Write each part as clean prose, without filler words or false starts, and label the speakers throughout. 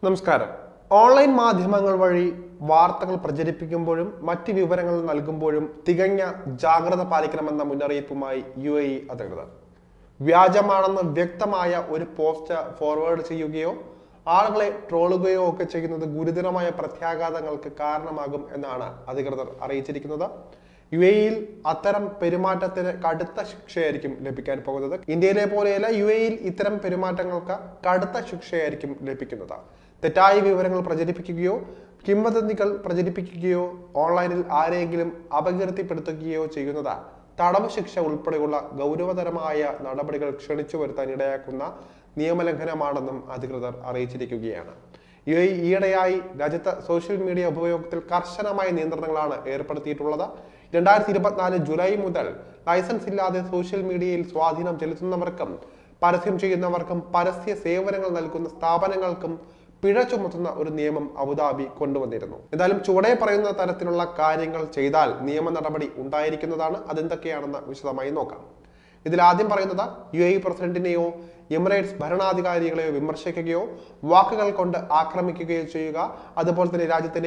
Speaker 1: നമസ്കാരം. ഓൺലൈൻ മാധ്യമങ്ങൾ വഴി വാർത്തകൾ പ്രചരിപ്പിക്കുമ്പോഴും മറ്റ് വിവരങ്ങൾ നൽകുമ്പോഴും തികഞ്ഞ ജാഗ്രത പാലിക്കണമെന്ന മുന്നറിയിപ്പുമായി UAE അധികൃതർ. വ്യാജമാണെന്ന് വ്യക്തമായ ഒരു പോസ്റ്റ് ഫോർവേഡ് ചെയ്യുകയോ ആളുകളെ ട്രോളുകയോ ഒക്കെ ചെയ്യുന്നത് ഗുരുതരമായ പ്രത്യാഘാതങ്ങൾക്ക് കാരണമാകും എന്നാണ് അധികൃതർ അറിയിച്ചിരിക്കുന്നത്. UAE-യിൽ അത്തരം പെരുമാറ്റത്തിന് കടുത്ത ശിക്ഷയായിരിക്കും ലഭിക്കാൻ പോകുന്നത്. ഇന്ത്യയിലെ പോലെയല്ല, UAE-യിൽ ഇത്തരം പെരുമാറ്റങ്ങൾക്ക് കടുത്ത ശിക്ഷയായിരിക്കും ലഭിക്കുന്നത്. തെറ്റായ വിവരങ്ങൾ പ്രചരിപ്പിക്കുകയോ കിംവദന്തികൾ പ്രചരിപ്പിക്കുകയോ ഓൺലൈനിൽ ആരെങ്കിലും അപകീർത്തിപ്പെടുത്തുകയോ ചെയ്യുന്നത് തടവ് ശിക്ഷ ഉൾപ്പെടെയുള്ള ഗൗരവതരമായ നടപടികൾ ക്ഷണിച്ചു വരുത്താൻ ഇടയാക്കുന്ന നിയമലംഘനമാണെന്നും അധികൃതർ അറിയിച്ചിരിക്കുകയാണ്. UAE ഈയിടെയായി രാജ്യത്ത് സോഷ്യൽ മീഡിയ ഉപയോഗത്തിൽ കർശനമായ നിയന്ത്രണങ്ങളാണ് ഏർപ്പെടുത്തിയിട്ടുള്ളത്. 2024 ജൂലൈ മുതൽ ലൈസൻസ് ഇല്ലാതെ സോഷ്യൽ മീഡിയയിൽ സ്വാധീനം ചെലുത്തുന്നവർക്കും പരസ്യം ചെയ്യുന്നവർക്കും പരസ്യ സേവനങ്ങൾ നൽകുന്ന സ്ഥാപനങ്ങൾക്കും പിഴ ചുമത്തുന്ന ഒരു നിയമം അബുദാബി കൊണ്ടുവന്നിരുന്നു. എന്തായാലും ചുവടെ പറയുന്ന തരത്തിലുള്ള കാര്യങ്ങൾ ചെയ്താൽ നിയമ നടപടി ഉണ്ടായിരിക്കുന്നതാണ്. അതെന്തൊക്കെയാണെന്ന് വിശദമായി നോക്കാം. ഇതിൽ ആദ്യം പറയുന്നത് UAE പ്രസിഡന്റിനെയോ എമിറേറ്റ്സ് ഭരണാധികാരികളെയോ വിമർശിക്കുകയോ വാക്കുകൾ കൊണ്ട് ആക്രമിക്കുകയോ ചെയ്യുക, അതുപോലെ തന്നെ രാജ്യത്തിന്റെ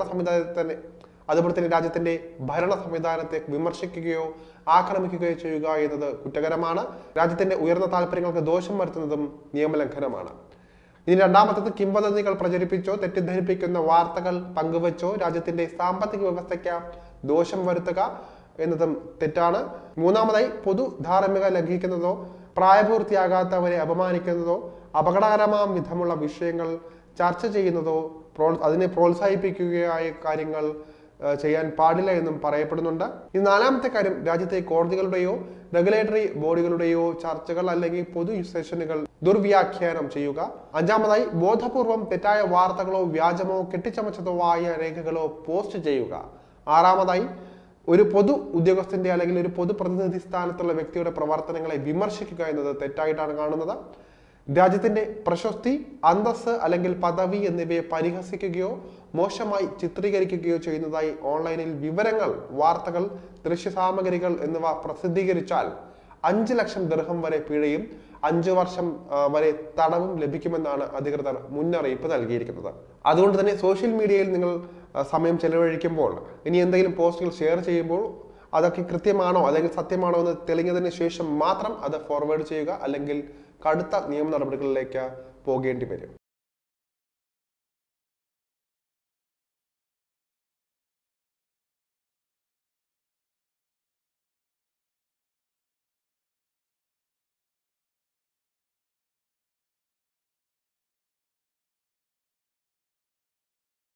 Speaker 1: ഭരണ സംവിധാനത്തെ വിമർശിക്കുകയോ ആക്രമിക്കുകയോ ചെയ്യുക എന്നത് കുറ്റകരമാണ്. രാജ്യത്തിന്റെ ഉയർന്ന താല്പര്യങ്ങൾക്ക് ദോഷം വരുത്തുന്നതും നിയമലംഘനമാണ്. ഇനി രണ്ടാമത്തത് കിംവദന്തികൾ പ്രചരിപ്പിച്ചോ തെറ്റിദ്ധരിപ്പിക്കുന്ന വാർത്തകൾ പങ്കുവച്ചോ രാജ്യത്തിന്റെ സാമ്പത്തിക വ്യവസ്ഥയ്ക്ക് ദോഷം വരുത്തുക എന്നതും തെറ്റാണ്. മൂന്നാമതായി പൊതു ധാർമ്മിക ലംഘിക്കുന്നതോ പ്രായപൂർത്തിയാകാത്തവരെ അപമാനിക്കുന്നതോ അപകടകരമാം വിധമുള്ള വിഷയങ്ങൾ ചർച്ച ചെയ്യുന്നതോ അതിനെ പ്രോത്സാഹിപ്പിക്കുകയായ കാര്യങ്ങൾ ചെയ്യാൻ പാടില്ല എന്നും പറയപ്പെടുന്നുണ്ട്. ഈ നാലാമത്തെ കാര്യം, രാജ്യത്തെ കോടതികളുടെയോ റെഗുലേറ്ററി ബോഡികളുടെയോ ചർച്ചകൾ അല്ലെങ്കിൽ പൊതു സെഷനുകൾ ദുർവ്യാഖ്യാനം ചെയ്യുക. അഞ്ചാമതായി ബോധപൂർവം തെറ്റായ വാർത്തകളോ വ്യാജമോ കെട്ടിച്ചമച്ചതോ ആയ രേഖകളോ പോസ്റ്റ് ചെയ്യുക. ആറാമതായി ഒരു പൊതു ഉദ്യോഗസ്ഥന്റെ അല്ലെങ്കിൽ ഒരു പൊതുപ്രതിനിധി സ്ഥാനത്തുള്ള വ്യക്തിയുടെ പ്രവർത്തനങ്ങളെ വിമർശിക്കുക എന്നത് തെറ്റായിട്ടാണ് കാണുന്നത്. രാജ്യത്തിന്റെ പ്രശസ്തി, അന്തസ്സ് അല്ലെങ്കിൽ പദവി എന്നിവയെ പരിഹസിക്കുകയോ മോശമായി ചിത്രീകരിക്കുകയോ ചെയ്യുന്നതായി ഓൺലൈനിൽ വിവരങ്ങൾ, വാർത്തകൾ, ദൃശ്യസാമഗ്രികൾ എന്നിവ പ്രസിദ്ധീകരിച്ചാൽ 5 ലക്ഷം ദിർഹം വരെ പിഴയും 5 വർഷം വരെ തടവും ലഭിക്കുമെന്നാണ് അധികൃതർ മുന്നറിയിപ്പ് നൽകിയിരിക്കുന്നത്. അതുകൊണ്ട് തന്നെ സോഷ്യൽ മീഡിയയിൽ നിങ്ങൾ സമയം ചെലവഴിക്കുമ്പോൾ ഇനി എന്തെങ്കിലും പോസ്റ്റുകൾ ഷെയർ ചെയ്യുമ്പോൾ അതൊക്കെ കൃത്യമാണോ അല്ലെങ്കിൽ സത്യമാണോ എന്ന് തെളിഞ്ഞതിന് ശേഷം മാത്രം അത് ഫോർവേഡ് ചെയ്യുക, അല്ലെങ്കിൽ കടുത്ത നിയമ നടപടികളിലേക്ക് പോകേണ്ടി വരും.